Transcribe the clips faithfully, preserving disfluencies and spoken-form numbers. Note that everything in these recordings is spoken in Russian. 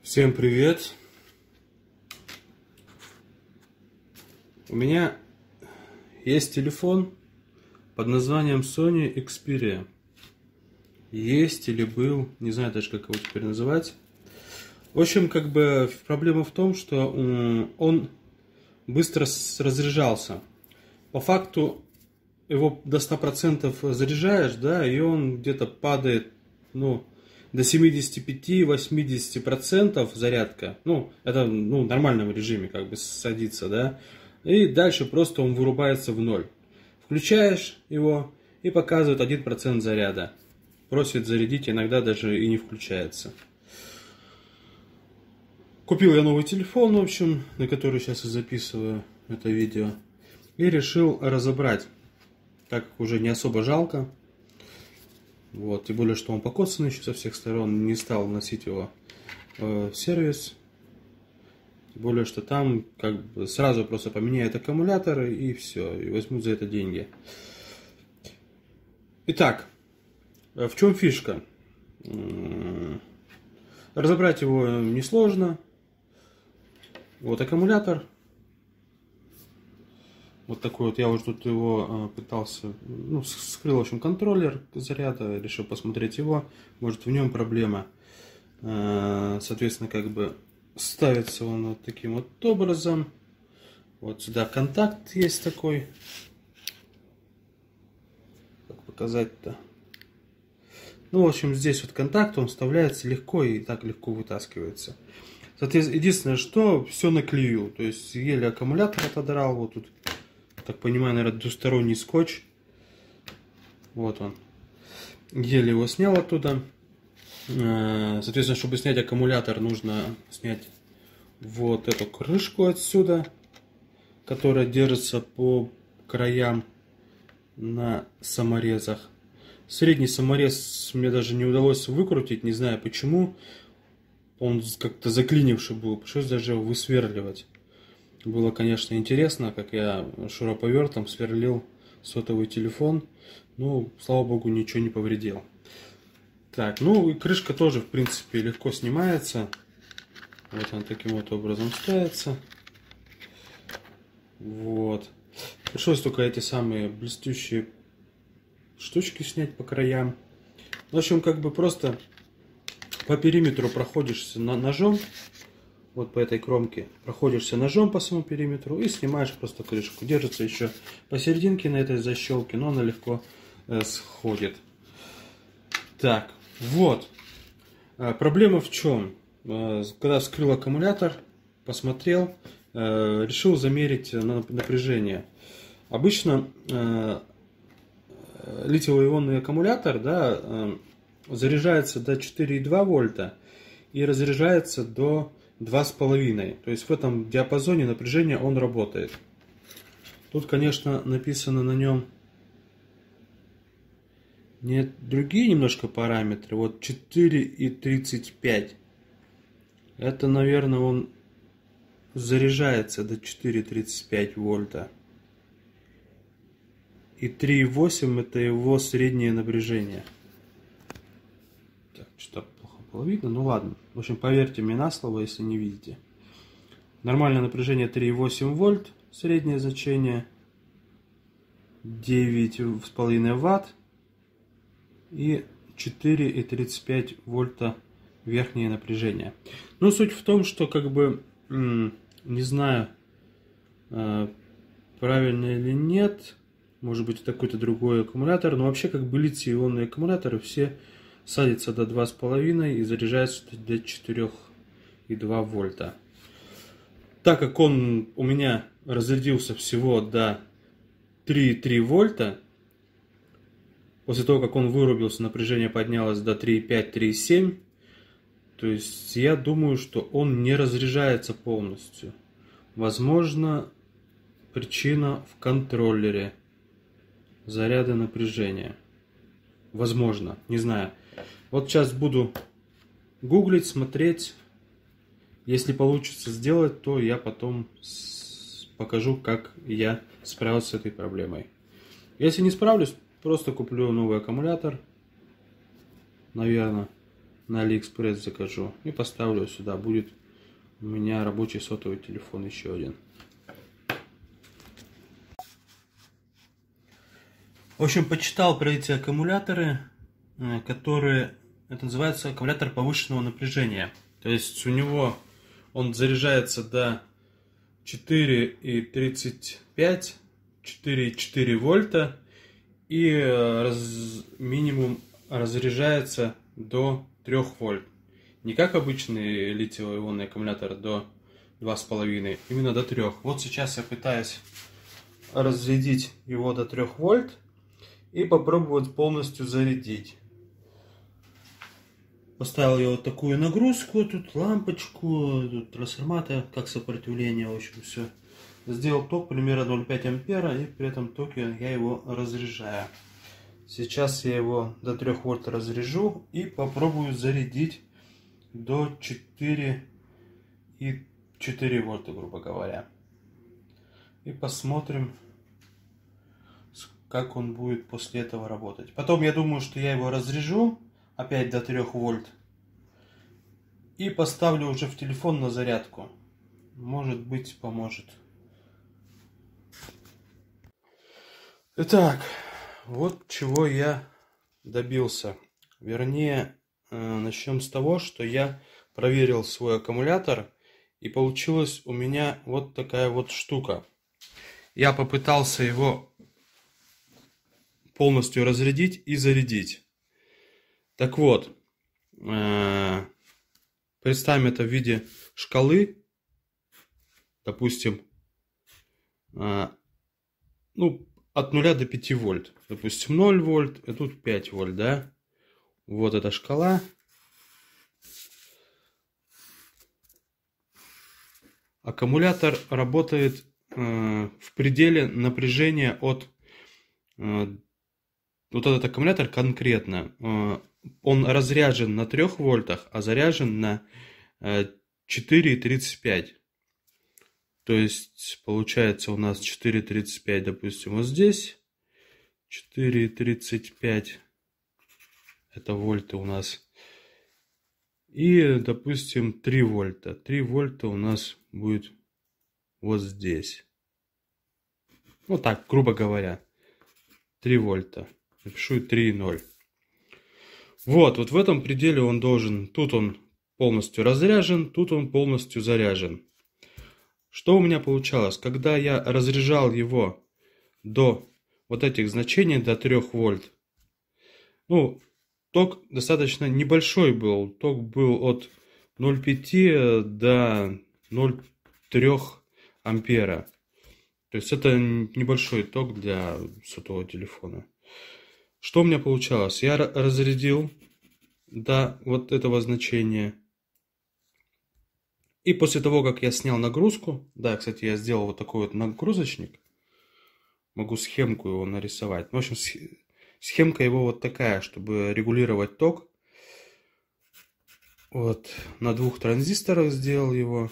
Всем привет! У меня есть телефон под названием Sony Xperia. Есть или был, не знаю даже как его теперь называть. В общем, как бы проблема в том, что он быстро разряжался. По факту его до ста процентов заряжаешь, да, и он где-то падает, ну, до семидесяти пяти — восьмидесяти процентов зарядка. Ну, это ну, в нормальном режиме как бы садится, да. И дальше просто он вырубается в ноль. Включаешь его и показывает один процент заряда. Просит зарядить, иногда даже и не включается. Купил я новый телефон, в общем, на который сейчас и записываю это видео. И решил разобрать, так как уже не особо жалко. Вот, тем более, что он покоцанный еще со всех сторон, не стал носить его э, в сервис. Тем более, что там как бы сразу просто поменяют аккумуляторы и все, и возьмут за это деньги. Итак, в чем фишка? Разобрать его несложно. Вот аккумулятор. Вот такой вот, я уже тут его э, пытался, ну, скрыл, в общем, контроллер заряда, решил посмотреть его, может в нем проблема. Э, соответственно, как бы ставится он вот таким вот образом. Вот сюда контакт есть такой. Как показать-то? Ну, в общем, здесь вот контакт, он вставляется легко и так легко вытаскивается. Соответственно, единственное, что все на клею, то есть еле аккумулятор отодрал, вот тут. Так понимаю, наверное, двусторонний скотч. Вот он. Еле его снял оттуда. Соответственно, чтобы снять аккумулятор, нужно снять вот эту крышку отсюда, которая держится по краям на саморезах. Средний саморез мне даже не удалось выкрутить, не знаю почему. Он как-то заклинивший был, пришлось даже его высверливать. Было, конечно, интересно, как я шуруповертом сверлил сотовый телефон. Ну, слава богу, ничего не повредил. Так, ну и крышка тоже, в принципе, легко снимается. Вот она таким вот образом ставится. Вот. Пришлось только эти самые блестящие штучки снять по краям. В общем, как бы просто по периметру проходишься ножом. Вот по этой кромке проходишься ножом по всему периметру и снимаешь просто крышку. Держится еще посерединке на этой защелке, но она легко э, сходит. Так, вот. А, проблема в чем? А, когда вскрыл аккумулятор, посмотрел, э, решил замерить напряжение. Обычно э, литиево-ионный аккумулятор, да, э, заряжается до четырёх и двух вольта и разряжается до два с половиной. То есть в этом диапазоне напряжения он работает. Тут, конечно, написано на нем нет другие немножко параметры. Вот четыре и тридцать пять. Это, наверное, он заряжается до четыре и тридцать пять вольта. И три и восемь это его среднее напряжение. Так, что-то было видно, ну ладно. В общем, поверьте мне на слово, если не видите. Нормальное напряжение три и восемь вольт, среднее значение девять с половиной ватт и четыре и тридцать пять вольта верхнее напряжение. Но суть в том, что как бы не знаю, правильно или нет, может быть это какой-то другой аккумулятор, но вообще как бы литий-ионные аккумуляторы все садится до два с половиной и заряжается до четырёх и двух вольта. Так как он у меня разрядился всего до три и три вольта, после того как он вырубился, напряжение поднялось до три и пять — три и семь, то есть я думаю, что он не разряжается полностью. Возможно, причина в контроллере заряда напряжения. Возможно, не знаю. Вот сейчас буду гуглить, смотреть. Если получится сделать, то я потом покажу, как я справился с этой проблемой. Если не справлюсь, просто куплю новый аккумулятор. Наверное. на Алиэкспресс закажу. И поставлю сюда. Будет у меня рабочий сотовый телефон еще один. В общем, почитал про эти аккумуляторы, которые... Это называется аккумулятор повышенного напряжения. То есть у него он заряжается до четыре и тридцать пять, четыре и четыре вольта. И раз, минимум разряжается до трёх вольт. Не как обычный литиево-ионный аккумулятор до двух с половиной, именно до трёх. Вот сейчас я пытаюсь разрядить его до трёх вольт и попробовать полностью зарядить. Поставил я вот такую нагрузку, тут лампочку, тут трансформатор, как сопротивление, в общем, все. Сделал ток примерно ноль целых пять десятых ампера, и при этом токе я его разряжаю. Сейчас я его до трёх вольт разряжу и попробую зарядить до четырёх и четырёх вольта, грубо говоря. И посмотрим, как он будет после этого работать. Потом я думаю, что я его разряжу опять до трёх вольт и поставлю уже в телефон на зарядку. Может быть, поможет. Итак, вот чего я добился. Вернее, начнем с того, что я проверил свой аккумулятор, и получилась у меня вот такая вот штука. Я попытался его полностью разрядить и зарядить. Так вот, представим это в виде шкалы, допустим, ну, от нуля до пяти вольт. Допустим, ноль вольт, а тут пять вольт, да? Вот эта шкала. Аккумулятор работает э, в пределе напряжения от... Э, вот этот аккумулятор конкретно, э, он разряжен на трёх вольтах, а заряжен на э, четыре и тридцать пять. То есть, получается у нас четыре и тридцать пять, допустим, вот здесь. четыре и тридцать пять. Это вольты у нас. И, допустим, три вольта. три вольта у нас будет вот здесь. Вот так, грубо говоря. три вольта. Напишу три и ноль. Вот, вот в этом пределе он должен... Тут он полностью разряжен, тут он полностью заряжен. Что у меня получалось? Когда я разряжал его до вот этих значений, до трёх вольт, ну, ток достаточно небольшой был. Ток был от ноль целых пяти до ноль целых трёх ампера. То есть это небольшой ток для сотового телефона. Что у меня получалось? Я разрядил до вот этого значения. И после того, как я снял нагрузку, да, кстати, я сделал вот такой вот нагрузочник. Могу схемку его нарисовать. В общем, схемка его вот такая, чтобы регулировать ток. Вот, на двух транзисторах сделал его.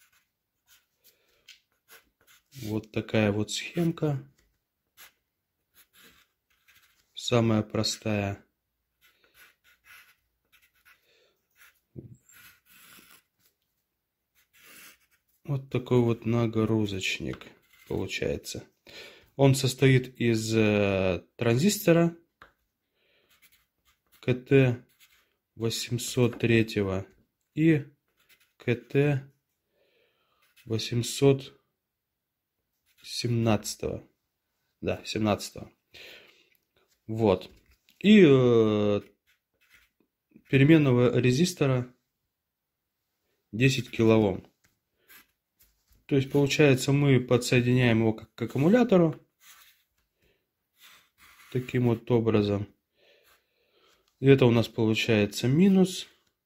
Вот такая вот схемка. Самая простая. Вот такой вот нагрузочник получается. Он состоит из э, транзистора ка тэ восемьсот три и ка тэ восемьсот семнадцать. Да, семнадцать. Вот. И э, переменного резистора десять килоом. То есть, получается, мы подсоединяем его к аккумулятору. Таким вот образом. И это у нас получается минус.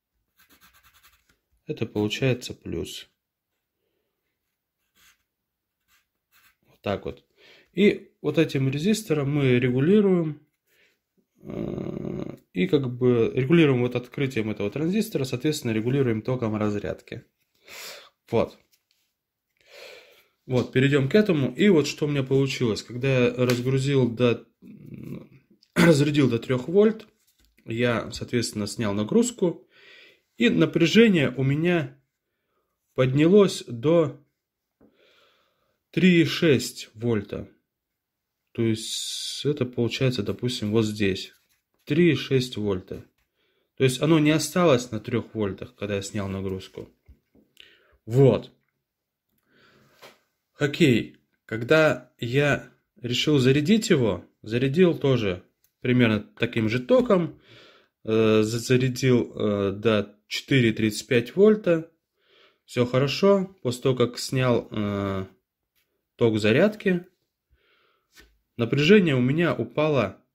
Это получается плюс. Вот так вот. И вот этим резистором мы регулируем. И как бы регулируем вот открытием этого транзистора. Соответственно, регулируем током разрядки. Вот. Вот, перейдем к этому. И вот что у меня получилось. Когда я разгрузил до... разрядил до трёх вольт, я, соответственно, снял нагрузку И напряжение у меня поднялось до три и шесть вольта. То есть это получается, допустим, вот здесь. три и шесть вольта. То есть оно не осталось на трёх вольтах, когда я снял нагрузку. Вот. Окей. Когда я решил зарядить его, зарядил тоже примерно таким же током. Э, зарядил э, до четыре и тридцать пять вольта. Все хорошо. После того, как снял э, ток зарядки, напряжение у меня упало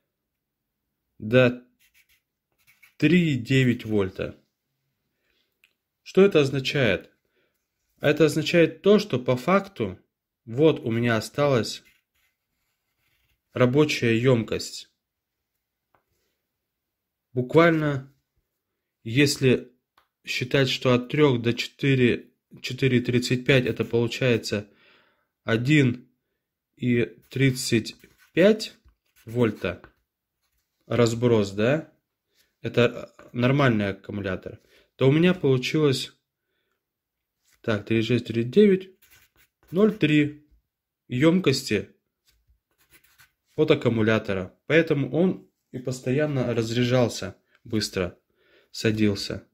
до три и девять вольта. Что это означает? Это означает то, что по факту вот у меня осталась рабочая емкость. Буквально, если считать, что от трёх до четырёх, четыре и тридцать пять это получается один и тридцать пять вольта разброс, да? Это нормальный аккумулятор. То у меня получилось так, тридцать шесть, тридцать девять, ноль целых три десятых емкости от аккумулятора. Поэтому он и постоянно разряжался быстро, садился.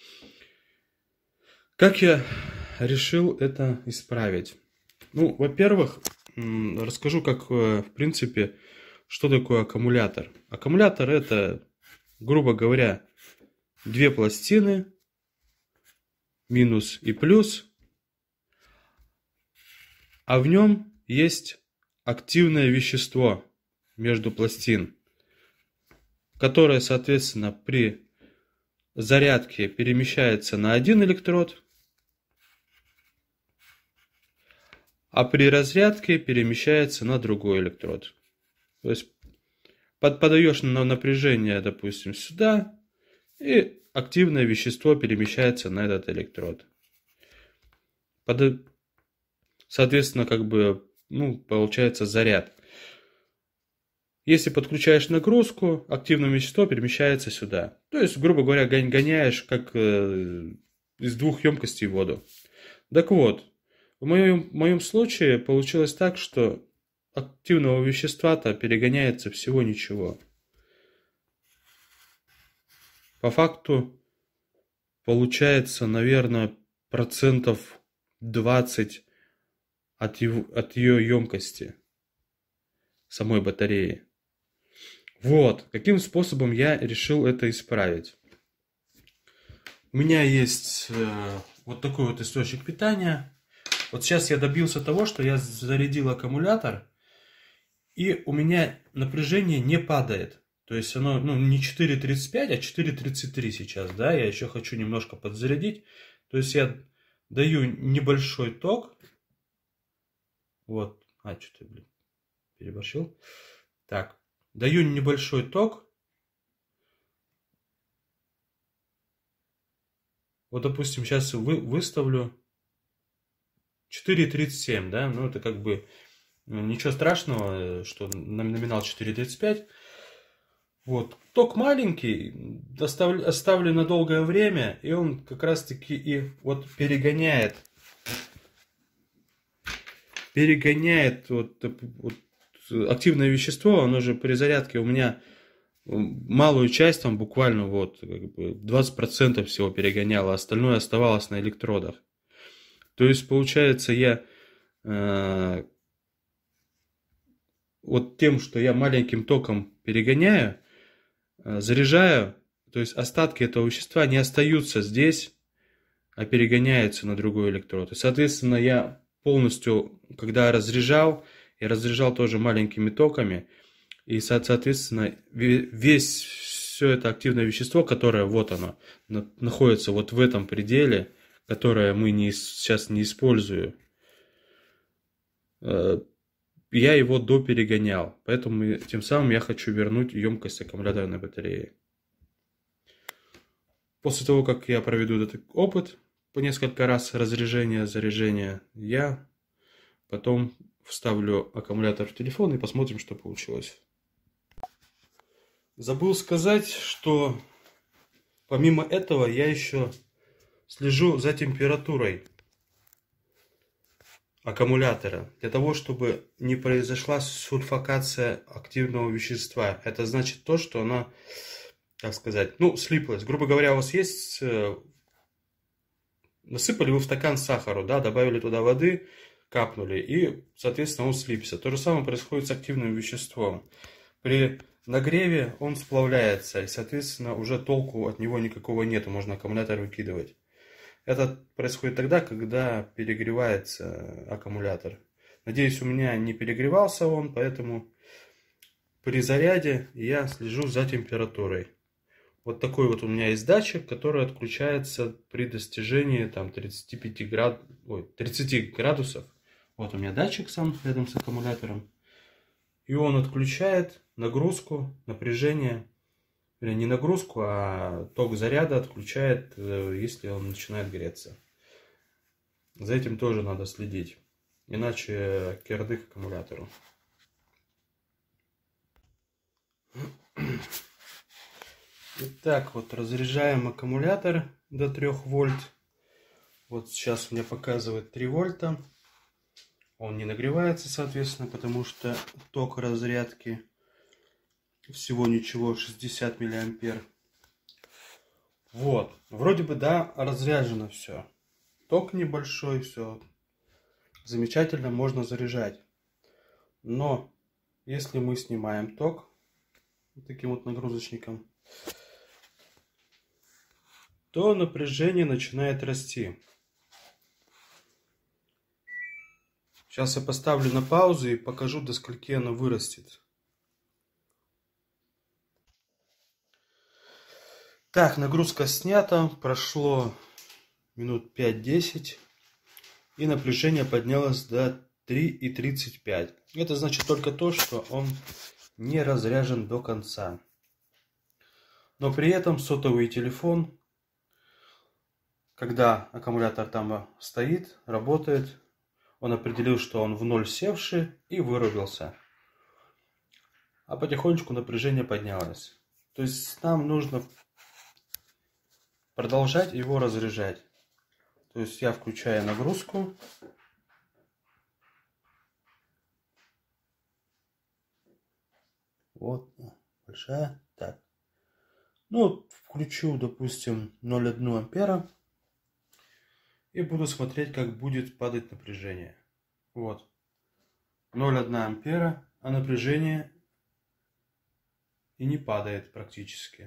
Как я решил это исправить? Ну, во-первых, расскажу, как, в принципе, что такое аккумулятор. Аккумулятор — это, грубо говоря, две пластины, минус и плюс, а в нем есть активное вещество между пластин, которое, соответственно, при зарядке перемещается на один электрод, а при разрядке перемещается на другой электрод. То есть подаешь на напряжение, допустим, сюда, и активное вещество перемещается на этот электрод. Соответственно, как бы, ну, получается заряд. Если подключаешь нагрузку, активное вещество перемещается сюда. То есть, грубо говоря, гоняешь как э, из двух емкостей воду. Так вот, в моем, в моем случае получилось так, что активного вещества-то перегоняется всего ничего. По факту получается, наверное, процентов двадцать от, его, от ее емкости самой батареи. Вот, каким способом я решил это исправить. У меня есть э, вот такой вот источник питания. Вот сейчас я добился того, что я зарядил аккумулятор, и у меня напряжение не падает. То есть оно, ну, не четыре тридцать пять, а четыре тридцать три сейчас, да, я еще хочу немножко подзарядить. То есть я даю небольшой ток. Вот, а, что-то, блин, переборщил. Так, даю небольшой ток. Вот, допустим, сейчас вы, выставлю четыре тридцать семь, да, ну, это как бы ничего страшного, что номинал четыре тридцать пять. Вот, ток маленький, оставлю, оставлю на долгое время, и он как раз-таки и вот перегоняет, перегоняет вот, вот активное вещество, оно же при зарядке у меня малую часть, там буквально вот как бы двадцать процентов всего перегоняло, остальное оставалось на электродах. То есть, получается, я э, вот тем, что я маленьким током перегоняю, э, заряжаю, то есть остатки этого вещества не остаются здесь, а перегоняются на другой электрод. И, соответственно, я полностью, когда разряжал, я разряжал тоже маленькими токами, и, соответственно, весь все это активное вещество, которое вот оно, находится вот в этом пределе, которое мы не, сейчас не используем, я его доперегонял. Поэтому тем самым я хочу вернуть емкость аккумуляторной батареи. После того, как я проведу этот опыт по несколько раз разряжения, заряжения, я потом вставлю аккумулятор в телефон и посмотрим, что получилось. Забыл сказать, что помимо этого я еще слежу за температурой аккумулятора, для того, чтобы не произошла сульфокация активного вещества. Это значит то, что она, как сказать, ну, слиплась. Грубо говоря, у вас есть, насыпали вы в стакан сахару, да, добавили туда воды, капнули, и, соответственно, он слипся. То же самое происходит с активным веществом. При нагреве он сплавляется, и, соответственно, уже толку от него никакого нету, можно аккумулятор выкидывать. Это происходит тогда, когда перегревается аккумулятор. Надеюсь, у меня не перегревался он, поэтому при заряде я слежу за температурой. Вот такой вот у меня есть датчик, который отключается при достижении там, тридцати пяти град... Ой, тридцати градусов. Вот у меня датчик сам рядом с аккумулятором. И он отключает нагрузку, напряжение. Не нагрузку, а ток заряда отключает, если он начинает греться. За этим тоже надо следить. Иначе кирдык аккумулятору. Итак, вот разряжаем аккумулятор до трёх вольт. Вот сейчас у меня показывает три вольта. Он не нагревается, соответственно, потому что ток разрядки всего ничего, шестьдесят миллиампер. Вот, вроде бы, да, разряжено все. Ток небольшой, все замечательно, можно заряжать. Но если мы снимаем ток вот таким вот нагрузочником, то напряжение начинает расти. Сейчас я поставлю на паузу и покажу, до скольки оно вырастет. Так, нагрузка снята, прошло минут пять-десять, и напряжение поднялось до три и тридцать пять. Это значит только то, что он не разряжен до конца. Но при этом сотовый телефон, когда аккумулятор там стоит, работает, он определил, что он в ноль севший, и вырубился. А потихонечку напряжение поднялось. То есть нам нужно продолжать его разряжать. То есть я включаю нагрузку. Вот, большая. Так. Ну, включу, допустим, ноль целых одну ампера. И буду смотреть, как будет падать напряжение. Вот. ноль целых одна ампера, а напряжение и не падает практически.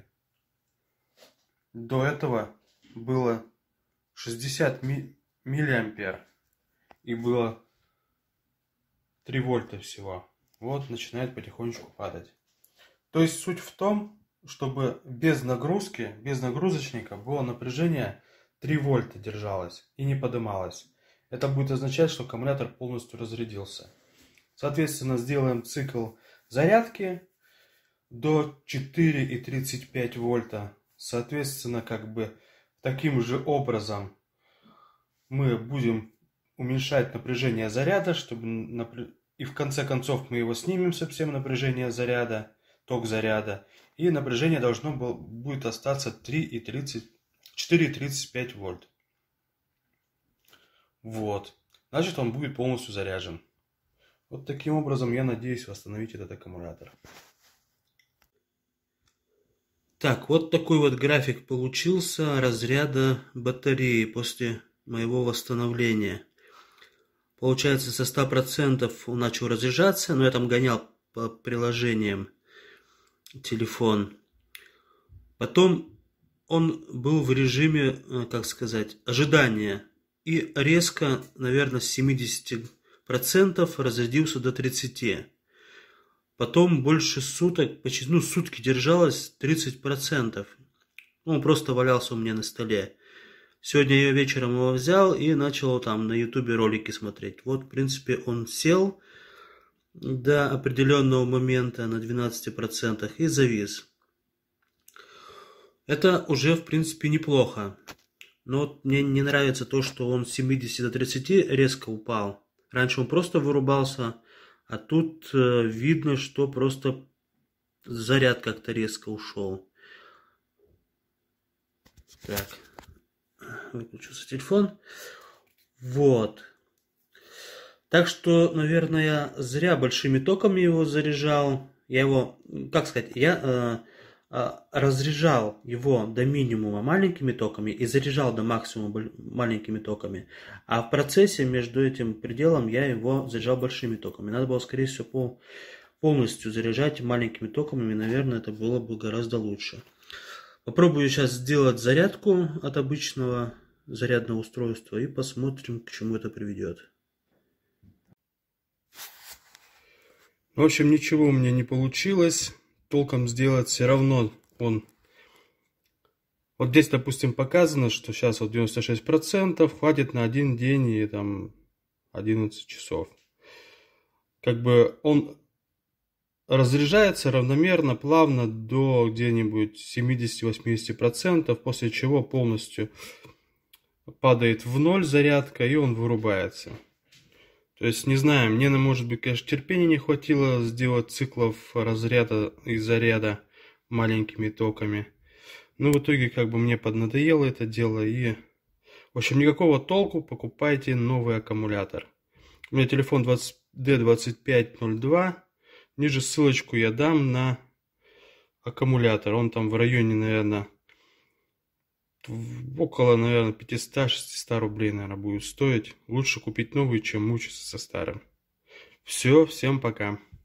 До этого было шестьдесят миллиампер и было три вольта всего. Вот начинает потихонечку падать. То есть суть в том, чтобы без нагрузки, без нагрузочника было напряжение три вольта держалось и не поднималось. Это будет означать, что аккумулятор полностью разрядился. Соответственно, сделаем цикл зарядки до четыре и тридцать пять вольта. Соответственно, как бы таким же образом мы будем уменьшать напряжение заряда, чтобы напр... и в конце концов мы его снимем совсем, напряжение заряда, ток заряда, и напряжение должно был... будет остаться три и тридцать, четыре и тридцать пять вольт. Вот. Значит, он будет полностью заряжен. Вот таким образом я надеюсь восстановить этот аккумулятор. Так, вот такой вот график получился разряда батареи после моего восстановления. Получается, со ста процентов он начал разряжаться, но я там гонял по приложениям телефон. Потом он был в режиме, как сказать, ожидания. И резко, наверное, с семидесяти процентов разрядился до тридцати процентов. Потом больше суток, почти, ну, сутки держалось тридцать процентов. Он просто валялся у меня на столе. Сегодня я вечером его взял и начал там на ютубе ролики смотреть. Вот, в принципе, он сел до определенного момента на двенадцати процентах и завис. Это уже, в принципе, неплохо. Но вот мне не нравится то, что он с семидесяти до тридцати резко упал. Раньше он просто вырубался. А тут э, видно, что просто заряд как-то резко ушел. Так, выключился телефон. Вот. Так что, наверное, зря большими токами его заряжал. Я его, как сказать, я э, э, разряжал его до минимума маленькими токами и заряжал до максимума маленькими токами. А в процессе между этим пределом я его заряжал большими токами. Надо было, скорее всего, пол, полностью заряжать маленькими токами. И, наверное, это было бы гораздо лучше. Попробую сейчас сделать зарядку от обычного зарядного устройства и посмотрим, к чему это приведет. В общем, ничего у меня не получилось толком сделать. Все равно он... Вот здесь, допустим, показано, что сейчас вот девяносто шесть процентов хватит на один день и там одиннадцать часов. Как бы он разряжается равномерно, плавно до где-нибудь семидесяти-восьмидесяти процентов, после чего полностью падает в ноль зарядка и он вырубается. То есть, не знаю, мне, может быть, конечно, терпения не хватило сделать циклов разряда и заряда маленькими токами. Но в итоге, как бы, мне поднадоело это дело. И, в общем, никакого толку, покупайте новый аккумулятор. У меня телефон ди двадцать пять ноль два. Ниже ссылочку я дам на аккумулятор. Он там в районе, наверное, около, наверное, пятьсот-шестьсот рублей, наверное, будет стоить. Лучше купить новый, чем мучиться со старым. Все, всем пока.